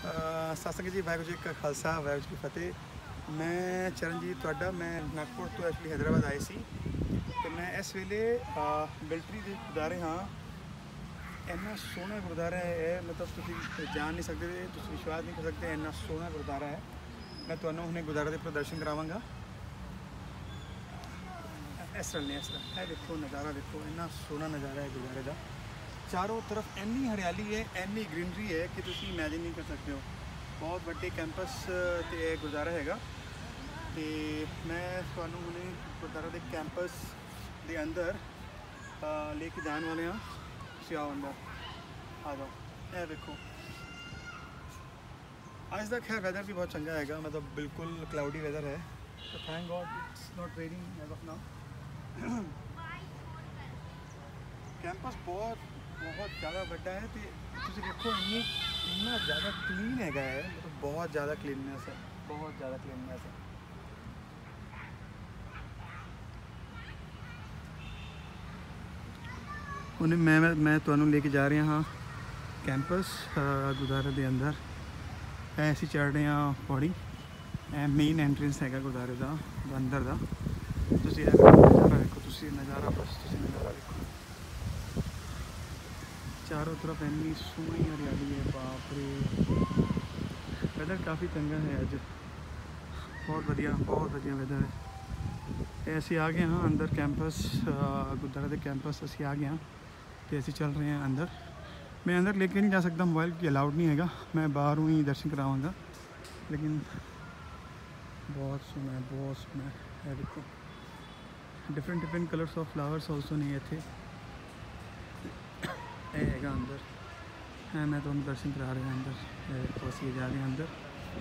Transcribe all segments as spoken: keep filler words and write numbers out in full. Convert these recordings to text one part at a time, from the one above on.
सत्संग जी, वाहगुरू जी का खालसा वाहगुरू जी की फतेह। मैं चरणजीत तुहाडा, मैं नागपुर तो एक्चुअली हैदराबाद आए सी तो मैं इस वेले मिलटरी के गुरुद्वारे हाँ। इन्ना सोहना गुरुद्वारा है, मतलब तुसीं जान नहीं सकते, तुसीं विश्वास नहीं कर सकते, इन्ना सोहना गुरुद्वारा है। मैं तुहानूं हुणे गुरुद्वारे के प्रदर्शन करावांगा। इस तरह इस तरह देखो नज़ारा, देखो इन्ना सोहना नज़ारा है गुरुद्वारे का। चारों तरफ इन्नी हरियाली है, इन्नी ग्रीनरी है कि तुसीं इमेजिन नहीं कर सकते हो। बहुत बड़े कैंपस ते गुरुद्वारा हैगा। तो मैं तुहानूं हुणे गुरुद्वारा के कैंपस के अंदर लेके जाने वाले हाँ। तुसीं आओ अंदर, आ जाओ। यह देखो अज तक खैर वैदर भी बहुत चंगा हैगा, मतलब बिल्कुल क्लाउडी वैदर है, तो thank God it's not raining as of now. Campus बहुत बहुत ज़्यादा बड़ा है, तो देखो इन्नी इन्ना ज़्यादा क्लीन हैगा है, मतलब बहुत ज़्यादा क्लीननेस है, बहुत ज़्यादा क्लीननेस है। उन्हें मैं मैं तुहानूं लेके जा रहा हाँ कैंपस गुरुद्वारे के अंदर। ऐसे चढ़ रहे हैं पौड़ी, मेन एंट्रेंस हैगा गुरुद्वारे का अंदर का। तुसीं नज़ारा देखो, तुसीं नज़ारा बस तुसीं नज़ारा देखो। चारों तरफ इन्नी सोहनी हरियाली है, बाप रे। वैदर काफ़ी चंगा है अज, बहुत बढ़िया, बहुत बढ़िया वैदर है। ऐसे आ गए हाँ अंदर कैंपस गुरुद्वारे के कैंपस असी आ गए हाँ, तो ऐसे चल रहे हैं अंदर। मैं अंदर लेके नहीं जा सकता, मोबाइल की अलाउड नहीं हैगा, मैं बाहरों ही दर्शन करावांगा। लेकिन बहुत सोहना है, बहुत सोहना है। देखो different different colours of flowers also नहीं इतने है अंदर है। मैं तो दर्शन करा रहे हैं अंदर, तो असी जा रहे हैं अंदर।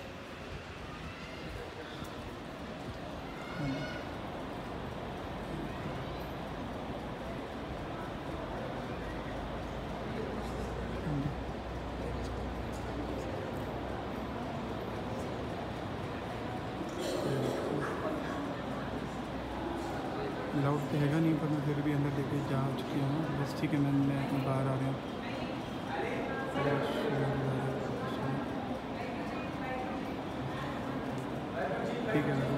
लाउड तो हैगा नहीं, पर मैं फिर भी अंदर लेके जा चुकी हूँ। बस ठीक है, मैं मैं बाहर आ रहा हूँ। ठीक है।